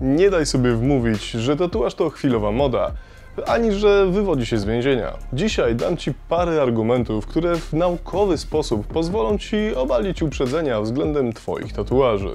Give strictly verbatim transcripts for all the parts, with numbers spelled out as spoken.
Nie daj sobie wmówić, że tatuaż to chwilowa moda, ani że wywodzi się z więzienia. Dzisiaj dam Ci parę argumentów, które w naukowy sposób pozwolą Ci obalić uprzedzenia względem Twoich tatuaży.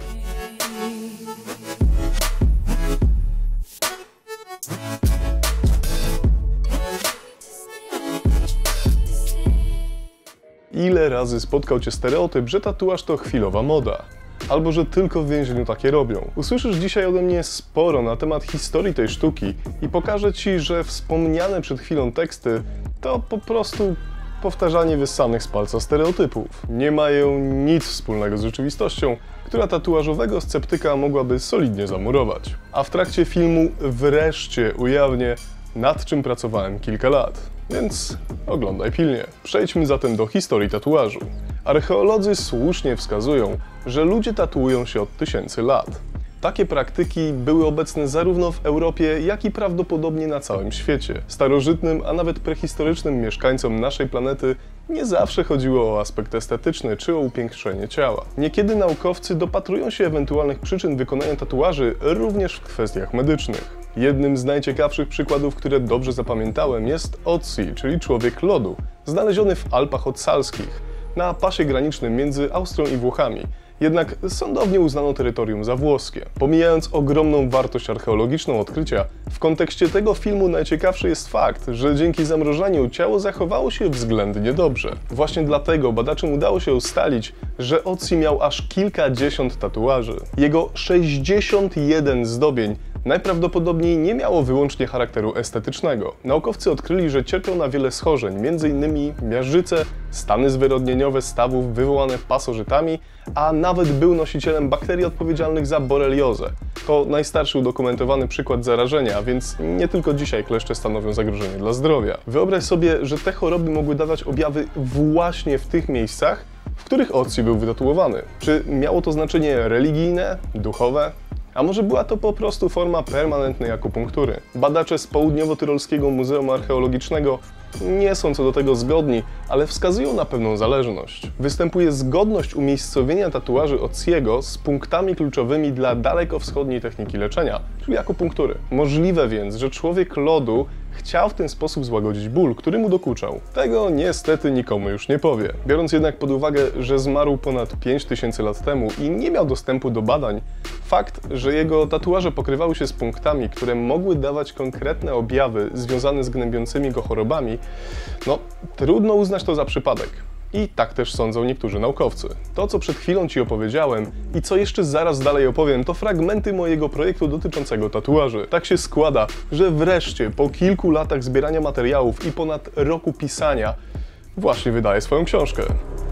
Ile razy spotkał Cię stereotyp, że tatuaż to chwilowa moda? Albo że tylko w więzieniu takie robią? Usłyszysz dzisiaj ode mnie sporo na temat historii tej sztuki i pokażę Ci, że wspomniane przed chwilą teksty to po prostu powtarzanie wyssanych z palca stereotypów. Nie mają nic wspólnego z rzeczywistością, która tatuażowego sceptyka mogłaby solidnie zamurować. A w trakcie filmu wreszcie ujawnię, nad czym pracowałem kilka lat. Więc oglądaj pilnie. Przejdźmy zatem do historii tatuażu. Archeolodzy słusznie wskazują, że ludzie tatuują się od tysięcy lat. Takie praktyki były obecne zarówno w Europie, jak i prawdopodobnie na całym świecie. Starożytnym, a nawet prehistorycznym mieszkańcom naszej planety nie zawsze chodziło o aspekt estetyczny czy o upiększenie ciała. Niekiedy naukowcy dopatrują się ewentualnych przyczyn wykonania tatuaży również w kwestiach medycznych. Jednym z najciekawszych przykładów, które dobrze zapamiętałem, jest Ötzi, czyli człowiek lodu, znaleziony w Alpach Otsalskich, na pasie granicznym między Austrią i Włochami. Jednak sądownie uznano terytorium za włoskie. Pomijając ogromną wartość archeologiczną odkrycia, w kontekście tego filmu najciekawszy jest fakt, że dzięki zamrożeniu ciało zachowało się względnie dobrze. Właśnie dlatego badaczom udało się ustalić, że Ötzi miał aż kilkadziesiąt tatuaży. Jego sześćdziesiąt jeden zdobień najprawdopodobniej nie miało wyłącznie charakteru estetycznego. Naukowcy odkryli, że cierpiał na wiele schorzeń, między innymi miażdżycę, stany zwyrodnieniowe stawów wywołane pasożytami, a nawet był nosicielem bakterii odpowiedzialnych za boreliozę. To najstarszy udokumentowany przykład zarażenia, więc nie tylko dzisiaj kleszcze stanowią zagrożenie dla zdrowia. Wyobraź sobie, że te choroby mogły dawać objawy właśnie w tych miejscach, w których Ötzi był wytatuowany. Czy miało to znaczenie religijne, duchowe? A może była to po prostu forma permanentnej akupunktury? Badacze z Południowo-Tyrolskiego Muzeum Archeologicznego nie są co do tego zgodni, ale wskazują na pewną zależność. Występuje zgodność umiejscowienia tatuaży Ötziego z punktami kluczowymi dla dalekowschodniej techniki leczenia, czyli akupunktury. Możliwe więc, że człowiek lodu chciał w ten sposób złagodzić ból, który mu dokuczał. Tego niestety nikomu już nie powie. Biorąc jednak pod uwagę, że zmarł ponad pięć tysięcy lat temu i nie miał dostępu do badań, fakt, że jego tatuaże pokrywały się z punktami, które mogły dawać konkretne objawy związane z gnębiącymi go chorobami, no trudno uznać to za przypadek. I tak też sądzą niektórzy naukowcy. To, co przed chwilą Ci opowiedziałem i co jeszcze zaraz dalej opowiem, to fragmenty mojego projektu dotyczącego tatuaży. Tak się składa, że wreszcie po kilku latach zbierania materiałów i ponad roku pisania właśnie wydaję swoją książkę.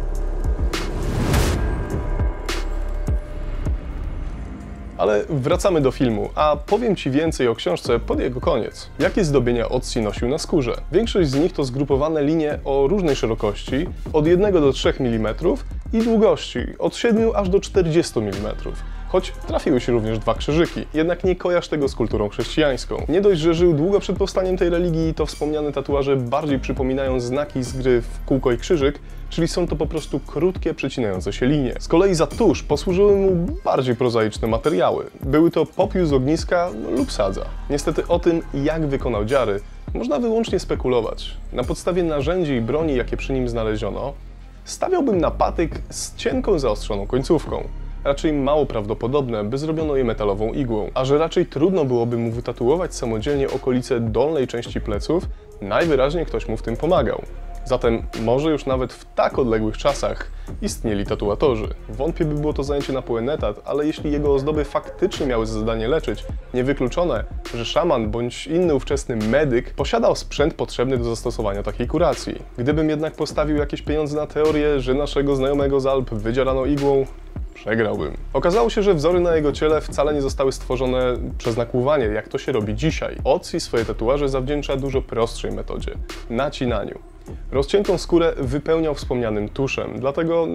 Ale wracamy do filmu, a powiem Ci więcej o książce pod jego koniec. Jakie zdobienia Ötzi nosił na skórze? Większość z nich to zgrupowane linie o różnej szerokości, od jednego do trzech milimetrów i długości, od siedmiu aż do czterdziestu milimetrów. Choć trafiły się również dwa krzyżyki, jednak nie kojarz tego z kulturą chrześcijańską. Nie dość, że żył długo przed powstaniem tej religii, to wspomniane tatuaże bardziej przypominają znaki z gry w kółko i krzyżyk, czyli są to po prostu krótkie, przecinające się linie. Z kolei za tusz posłużyły mu bardziej prozaiczne materiały. Były to popiół z ogniska lub sadza. Niestety o tym, jak wykonał dziary, można wyłącznie spekulować. Na podstawie narzędzi i broni, jakie przy nim znaleziono, stawiałbym na patyk z cienką, zaostrzoną końcówką. Raczej mało prawdopodobne, by zrobiono je metalową igłą, a że raczej trudno byłoby mu wytatuować samodzielnie okolice dolnej części pleców, najwyraźniej ktoś mu w tym pomagał. Zatem może już nawet w tak odległych czasach istnieli tatuatorzy. Wątpię, by było to zajęcie na pełen etat, ale jeśli jego ozdoby faktycznie miały za zadanie leczyć, niewykluczone, że szaman bądź inny ówczesny medyk posiadał sprzęt potrzebny do zastosowania takiej kuracji. Gdybym jednak postawił jakieś pieniądze na teorię, że naszego znajomego z Alp wydzierano igłą, przegrałbym. Okazało się, że wzory na jego ciele wcale nie zostały stworzone przez nakłuwanie, jak to się robi dzisiaj. Ötzi swoje tatuaże zawdzięcza dużo prostszej metodzie – nacinaniu. Rozciętą skórę wypełniał wspomnianym tuszem, dlatego no,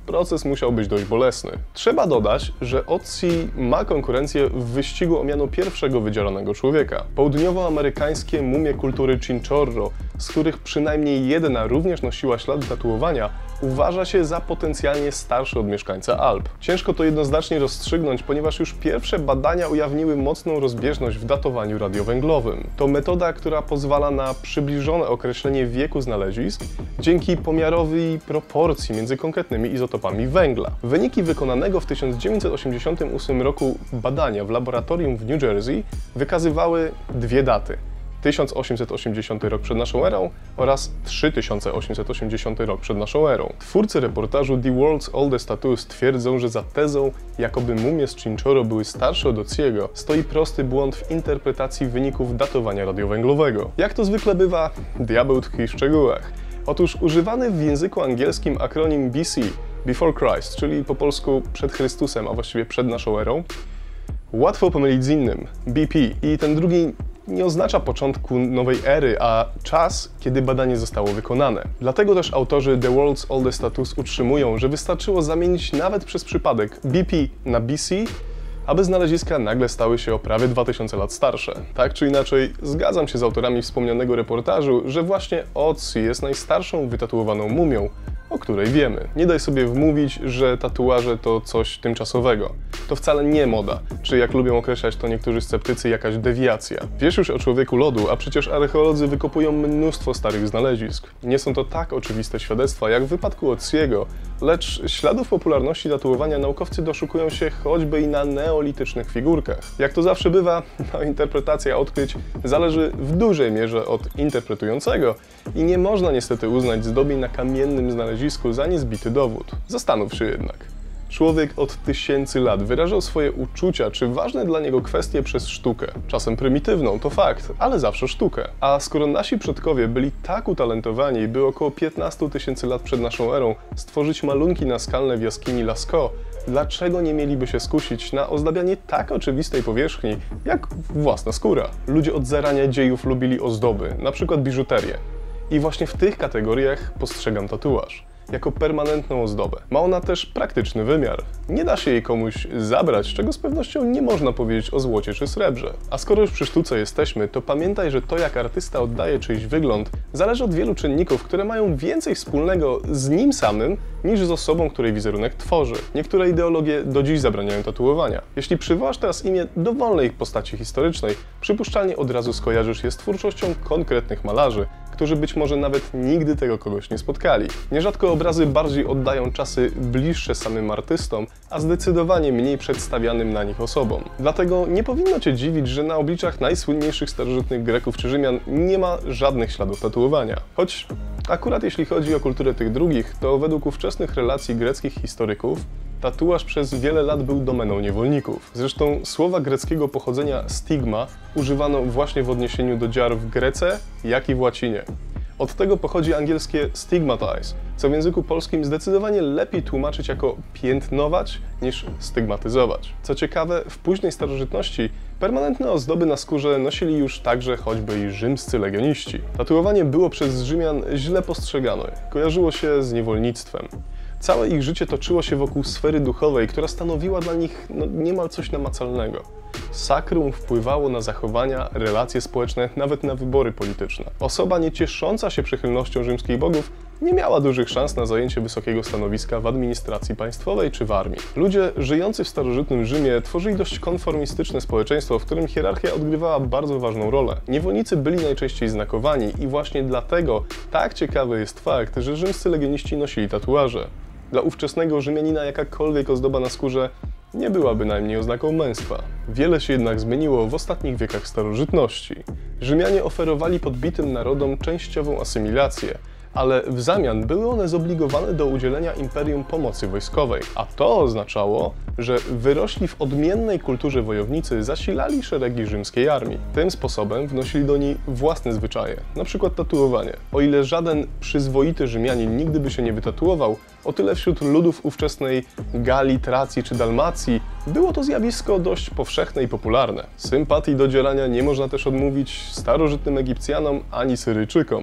proces musiał być dość bolesny. Trzeba dodać, że Otzi ma konkurencję w wyścigu o miano pierwszego wydzieranego człowieka. Południowoamerykańskie mumie kultury Chinchorro, z których przynajmniej jedna również nosiła ślady tatuowania, uważa się za potencjalnie starszy od mieszkańca Alp. Ciężko to jednoznacznie rozstrzygnąć, ponieważ już pierwsze badania ujawniły mocną rozbieżność w datowaniu radiowęglowym. To metoda, która pozwala na przybliżone określenie wieku znalezisk dzięki pomiarowi proporcji między konkretnymi izotopami węgla. Wyniki wykonanego w tysiąc dziewięćset osiemdziesiątym ósmym roku badania w laboratorium w New Jersey wykazywały dwie daty. tysiąc osiemset osiemdziesiąty rok przed naszą erą oraz trzy tysiące osiemset osiemdziesiąty rok przed naszą erą. Twórcy reportażu The World's Oldest Tattoos twierdzą, że za tezą, jakoby mumie z Chinchorro były starsze od Otziego, stoi prosty błąd w interpretacji wyników datowania radiowęglowego. Jak to zwykle bywa, diabeł tkwi w szczegółach. Otóż używany w języku angielskim akronim B C, Before Christ, czyli po polsku przed Chrystusem, a właściwie przed naszą erą, łatwo pomylić z innym, B P, i ten drugi nie oznacza początku nowej ery, a czas, kiedy badanie zostało wykonane. Dlatego też autorzy The World's Oldest Tattoos utrzymują, że wystarczyło zamienić nawet przez przypadek B P na B C, aby znaleziska nagle stały się o prawie dwa tysiące lat starsze. Tak czy inaczej, zgadzam się z autorami wspomnianego reportażu, że właśnie Otzi jest najstarszą wytatuowaną mumią, o której wiemy. Nie daj sobie wmówić, że tatuaże to coś tymczasowego. To wcale nie moda, czy jak lubią określać to niektórzy sceptycy, jakaś dewiacja. Wiesz już o człowieku lodu, a przecież archeolodzy wykopują mnóstwo starych znalezisk. Nie są to tak oczywiste świadectwa jak w wypadku Otziego, lecz śladów popularności tatuowania naukowcy doszukują się choćby i na neolitycznych figurkach. Jak to zawsze bywa, no, interpretacja odkryć zależy w dużej mierze od interpretującego i nie można niestety uznać zdobień na kamiennym znalezisku za niezbity dowód. Zastanów się jednak. Człowiek od tysięcy lat wyrażał swoje uczucia czy ważne dla niego kwestie przez sztukę. Czasem prymitywną, to fakt, ale zawsze sztukę. A skoro nasi przodkowie byli tak utalentowani, by około piętnaście tysięcy lat przed naszą erą stworzyć malunki naskalne w jaskini Lascaux, dlaczego nie mieliby się skusić na ozdabianie tak oczywistej powierzchni, jak własna skóra? Ludzie od zarania dziejów lubili ozdoby, na przykład biżuterię. I właśnie w tych kategoriach postrzegam tatuaż. Jako permanentną ozdobę. Ma ona też praktyczny wymiar. Nie da się jej komuś zabrać, czego z pewnością nie można powiedzieć o złocie czy srebrze. A skoro już przy sztuce jesteśmy, to pamiętaj, że to, jak artysta oddaje czyjś wygląd, zależy od wielu czynników, które mają więcej wspólnego z nim samym, niż z osobą, której wizerunek tworzy. Niektóre ideologie do dziś zabraniają tatuowania. Jeśli przywołasz teraz imię dowolnej postaci historycznej, przypuszczalnie od razu skojarzysz je z twórczością konkretnych malarzy, którzy być może nawet nigdy tego kogoś nie spotkali. Nierzadko obrazy bardziej oddają czasy bliższe samym artystom, a zdecydowanie mniej przedstawianym na nich osobom. Dlatego nie powinno Cię dziwić, że na obliczach najsłynniejszych starożytnych Greków czy Rzymian nie ma żadnych śladów tatuowania. Choć akurat jeśli chodzi o kulturę tych drugich, to według ówczesnych relacji greckich historyków tatuaż przez wiele lat był domeną niewolników. Zresztą słowa greckiego pochodzenia stigma używano właśnie w odniesieniu do dziar w Grece, jak i w łacinie. Od tego pochodzi angielskie stigmatize, co w języku polskim zdecydowanie lepiej tłumaczyć jako piętnować niż stygmatyzować. Co ciekawe, w późnej starożytności permanentne ozdoby na skórze nosili już także choćby i rzymscy legioniści. Tatuowanie było przez Rzymian źle postrzegane, kojarzyło się z niewolnictwem. Całe ich życie toczyło się wokół sfery duchowej, która stanowiła dla nich no, niemal coś namacalnego. Sakrum wpływało na zachowania, relacje społeczne, nawet na wybory polityczne. Osoba nie ciesząca się przychylnością rzymskich bogów nie miała dużych szans na zajęcie wysokiego stanowiska w administracji państwowej czy w armii. Ludzie żyjący w starożytnym Rzymie tworzyli dość konformistyczne społeczeństwo, w którym hierarchia odgrywała bardzo ważną rolę. Niewolnicy byli najczęściej znakowani i właśnie dlatego tak ciekawy jest fakt, że rzymscy legioniści nosili tatuaże. Dla ówczesnego Rzymianina jakakolwiek ozdoba na skórze nie była bynajmniej oznaką męstwa. Wiele się jednak zmieniło w ostatnich wiekach starożytności. Rzymianie oferowali podbitym narodom częściową asymilację, ale w zamian były one zobligowane do udzielenia imperium pomocy wojskowej, a to oznaczało, że wyrośli w odmiennej kulturze wojownicy zasilali szeregi rzymskiej armii. Tym sposobem wnosili do niej własne zwyczaje, np. tatuowanie. O ile żaden przyzwoity Rzymianin nigdy by się nie wytatuował, o tyle wśród ludów ówczesnej Galii, Tracji czy Dalmacji było to zjawisko dość powszechne i popularne. Sympatii do dzierania nie można też odmówić starożytnym Egipcjanom ani Syryjczykom.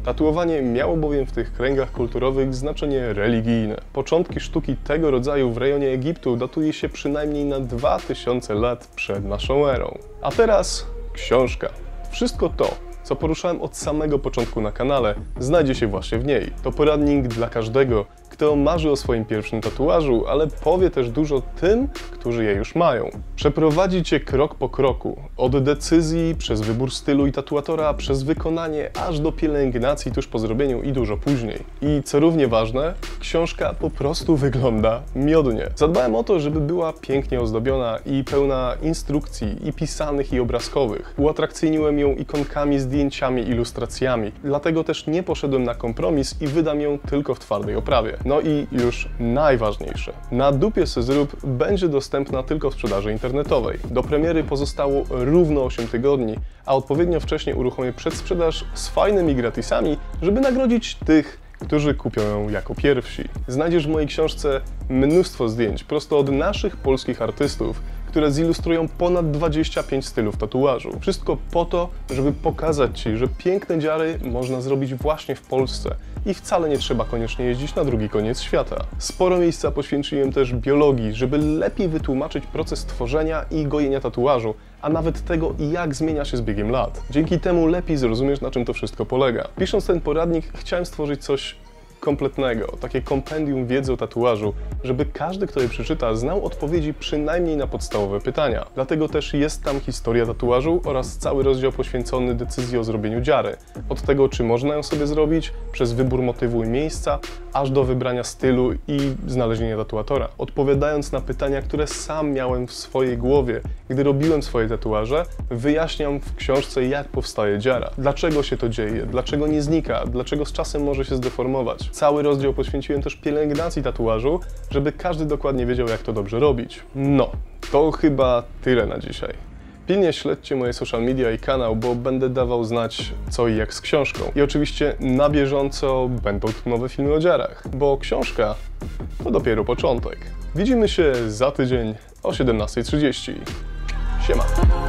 Tatuowanie miało bowiem w tych kręgach kulturowych znaczenie religijne. Początki sztuki tego rodzaju w rejonie Egiptu datuje się przynajmniej na dwa tysiące lat przed naszą erą. A teraz książka. Wszystko to, co poruszałem od samego początku na kanale, znajdzie się właśnie w niej. To poradnik dla każdego, kto marzy o swoim pierwszym tatuażu, ale powie też dużo tym, którzy je już mają. Przeprowadzi Cię krok po kroku, od decyzji, przez wybór stylu i tatuatora, przez wykonanie, aż do pielęgnacji tuż po zrobieniu i dużo później. I co równie ważne, książka po prostu wygląda miodnie. Zadbałem o to, żeby była pięknie ozdobiona i pełna instrukcji i pisanych i obrazkowych. Uatrakcyjniłem ją ikonkami, zdjęciami, ilustracjami, dlatego też nie poszedłem na kompromis i wydam ją tylko w twardej oprawie. No i już najważniejsze. Na dupie se zrób będzie dostępna tylko w sprzedaży internetowej. Do premiery pozostało równo osiem tygodni, a odpowiednio wcześnie uruchomię przedsprzedaż z fajnymi gratisami, żeby nagrodzić tych, którzy kupią ją jako pierwsi. Znajdziesz w mojej książce mnóstwo zdjęć prosto od naszych polskich artystów, które zilustrują ponad dwadzieścia pięć stylów tatuażu. Wszystko po to, żeby pokazać Ci, że piękne dziary można zrobić właśnie w Polsce i wcale nie trzeba koniecznie jeździć na drugi koniec świata. Sporo miejsca poświęciłem też biologii, żeby lepiej wytłumaczyć proces tworzenia i gojenia tatuażu, a nawet tego, jak zmienia się z biegiem lat. Dzięki temu lepiej zrozumiesz, na czym to wszystko polega. Pisząc ten poradnik, chciałem stworzyć coś kompletnego, takie kompendium wiedzy o tatuażu, żeby każdy, kto je przeczyta, znał odpowiedzi przynajmniej na podstawowe pytania. Dlatego też jest tam historia tatuażu oraz cały rozdział poświęcony decyzji o zrobieniu dziary. Od tego, czy można ją sobie zrobić, przez wybór motywu i miejsca, aż do wybrania stylu i znalezienia tatuatora. Odpowiadając na pytania, które sam miałem w swojej głowie, gdy robiłem swoje tatuaże, wyjaśniam w książce, jak powstaje dziara. Dlaczego się to dzieje, dlaczego nie znika, dlaczego z czasem może się zdeformować. Cały rozdział poświęciłem też pielęgnacji tatuażu, żeby każdy dokładnie wiedział, jak to dobrze robić. No, to chyba tyle na dzisiaj. Pilnie śledźcie moje social media i kanał, bo będę dawał znać co i jak z książką. I oczywiście na bieżąco będą tu nowe filmy o dziarach, bo książka to dopiero początek. Widzimy się za tydzień o siedemnastej trzydzieści. Siema!